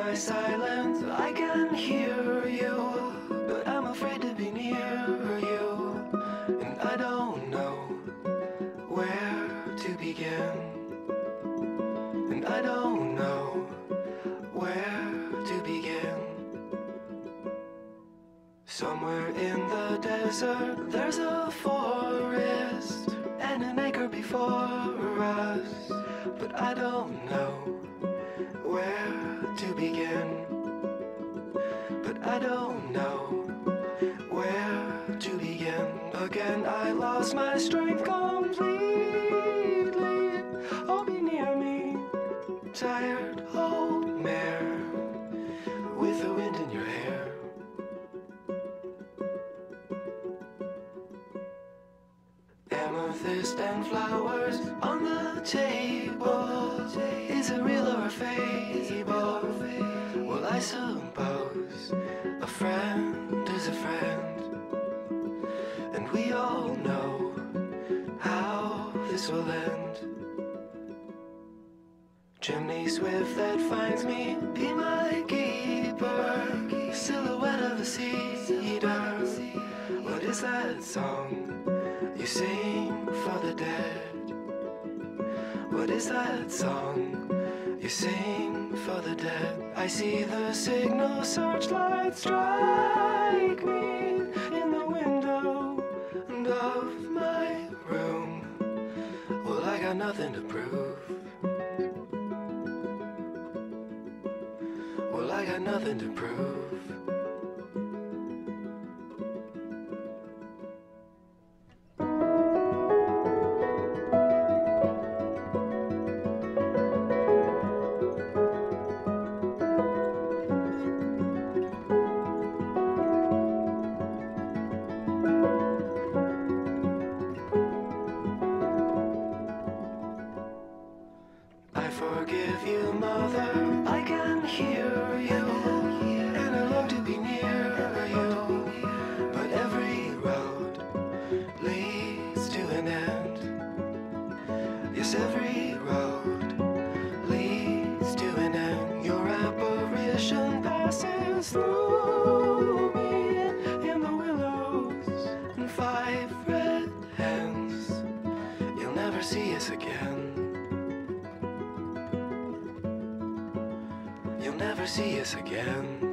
my silence, I can hear you, but I'm afraid to be near you, and I don't know where to begin, and I don't know where to begin. Somewhere in the desert, there's a forest and an acre before us, but I don't know where to begin, but I don't know where to begin. Again, I lost my strength completely. Oh, be near me, tired old mare with the wind in your hair. Amethyst and flowers on the table. Is it real or a fable? Well, I suppose a friend is a friend, and we all know how this will end. Chimney swift that finds me, be my keeper. Silhouette of a cedar. What is that song you sing for the dead? What is that song you sing for the dead? I see the signal searchlight strike me in the window of my room. Well, I got nothing to prove. Well, I got nothing to prove. Forgive you, mother, I can hear you, and I long to be near you, but every road leads to an end. Yes, every road leads to an end. Your apparition passes through me in the willows and 5 red hens. You'll never see us again. You'll never see us again.